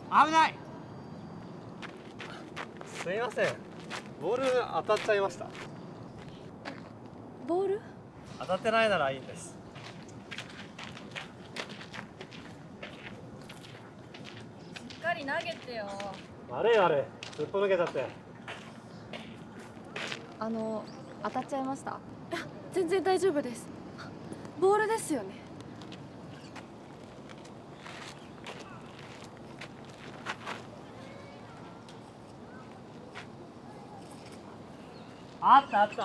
危ない。 すいません、ボール当たっちゃいました。 ボール？ 当たってないならいいんです。 しっかり投げてよ。 悪い悪い、すっぽ抜けちゃって。 当たっちゃいました？ 全然大丈夫です。ボールですよね。 あったあった。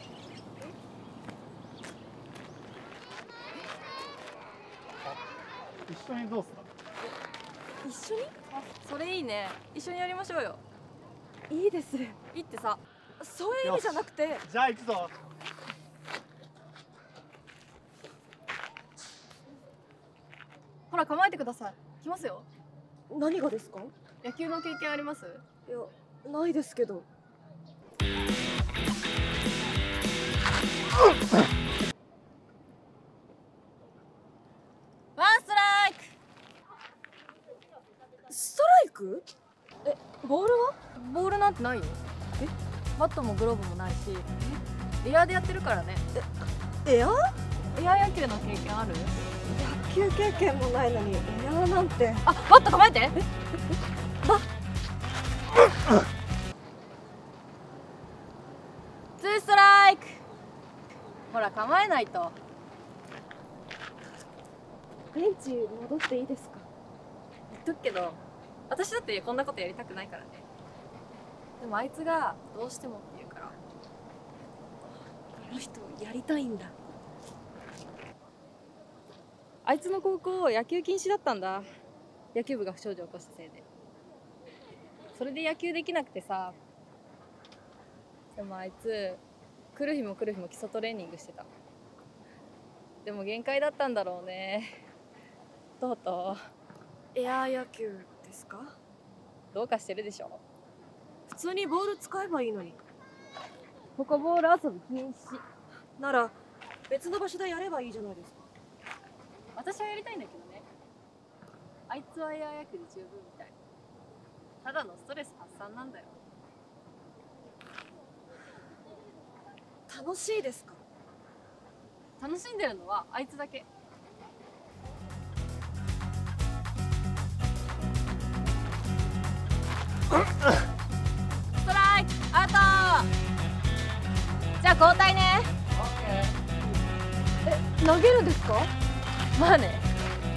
一緒にどうすか？ 一緒に？ それいいね。一緒にやりましょうよ。 いいです。 いいってさ。 そういう意味じゃなくて。 じゃあ行くぞ。 ほら構えてください。来ますよ。 何がですか？ 野球の経験あります？ いや、ないですけど。 ワンストライク。 ストライク？ボールは？ ボールなんてないよ。バットもグローブもないし、エアーでやってるからね。 エア？ エアー野球の経験ある？ 野球経験もないのにエアーなんて。 あ、バット構えて。ツーストライク。ほら構えないと。 ベンチ戻っていいですか？ 言っとくけど、私だってこんなことやりたくないからね。でもあいつがどうしてもって言うから。 あの人やりたいんだ。 あいつの高校野球禁止だったんだ。野球部が不祥事を起こしたせいで。それで野球できなくてさ。でもあいつ来る日も来る日も基礎トレーニングしてた。でも限界だったんだろうね。とうとエアー野球ですか？ うどうかしてるでしょ。 普通にボール使えばいいのに。 ここボール遊び禁止。 なら別の場所でやればいいじゃないですか。 私はやりたいんだけどね。あいつはエアー野球で十分みたい。ただのストレス発散なんだよ。 楽しいですか？ 楽しんでるのはあいつだけ。ストライクアウト。じゃあ交代ね。 投げるんですか？ まあね。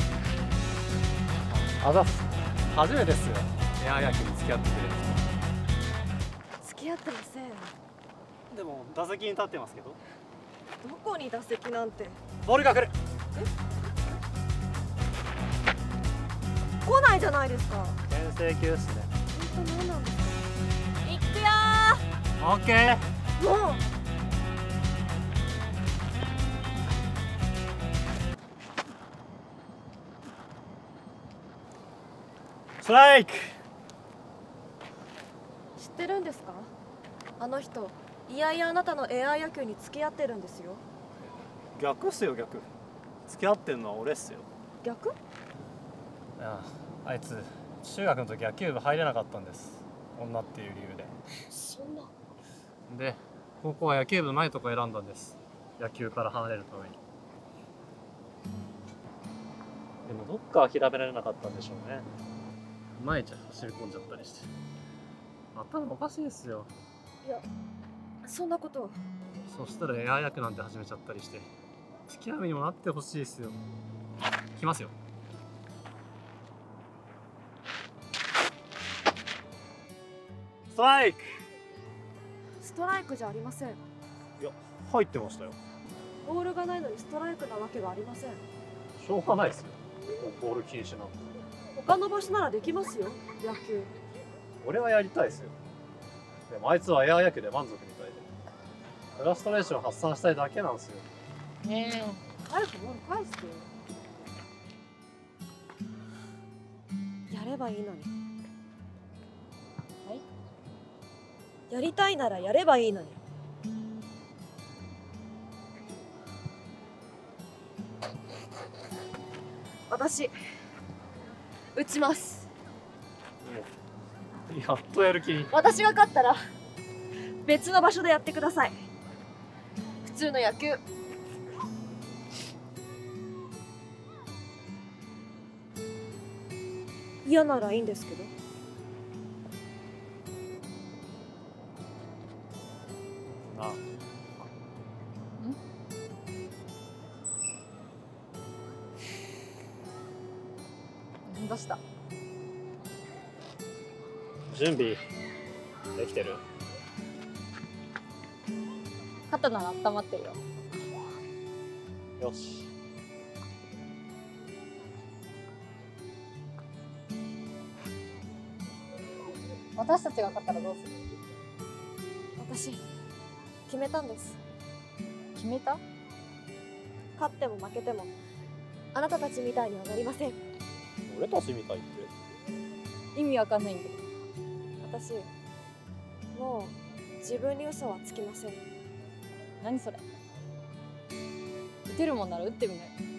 あざっす。初めてっすよ、エアー野球に付き合ってくれる付き合ってません。 人。でも打席に立ってますけど。 どこに打席なんて。 ボールが来る。 来ないじゃないですか。 牽制球っすね。 本当何なんですか？ いくよオッケー。 もうストライク。 知ってるんですか？あの人いやいやあなたのエアー野球に付き合ってるんですよ。 逆っすよ逆。付き合ってんのは俺っすよ。 逆？ いや、あいつ中学の時野球部入れなかったんです、女っていう理由で。 そんな。 で高校は野球部ないとこ選んだんです、野球から離れるために。でもどっか諦められなかったんでしょうね。毎日走り込んじゃったりして頭おかしいですよ。 いや、そんなことは。 そしたらエアー役なんて始めちゃったりして付き合いにもなってほしいですよ。来ますよ。ストライク。 ストライクじゃありません。 いや、入ってましたよ。 ボールがないのにストライクなわけがありません。 しょうがないですよ、ボール禁止なんて。 他の場所ならできますよ、野球。 俺はやりたいですよ。でもあいつはエアー野球で満足みたいでフラストレーション発散したいだけなんですよ。 ねえ、早くボール返してよ。 やればいいのに。 はい。 やりたいならやればいいのに。私打ちます。 やっとやる気に。 私が勝ったら別の場所でやってください。普通の野球。嫌ならいいんですけど。 なあ、 どうした？ 準備できてる？ 肩なら温まってるよ。 よし。 私たちが勝ったらどうする？ 私決めたんです。 決めた？ 勝っても負けてもあなたたちみたいにはなりません。 俺たちみたいって？ 意味わかんないんだけど。 私もう自分に嘘はつきません。 何それ？打てるもんなら打ってみなよ。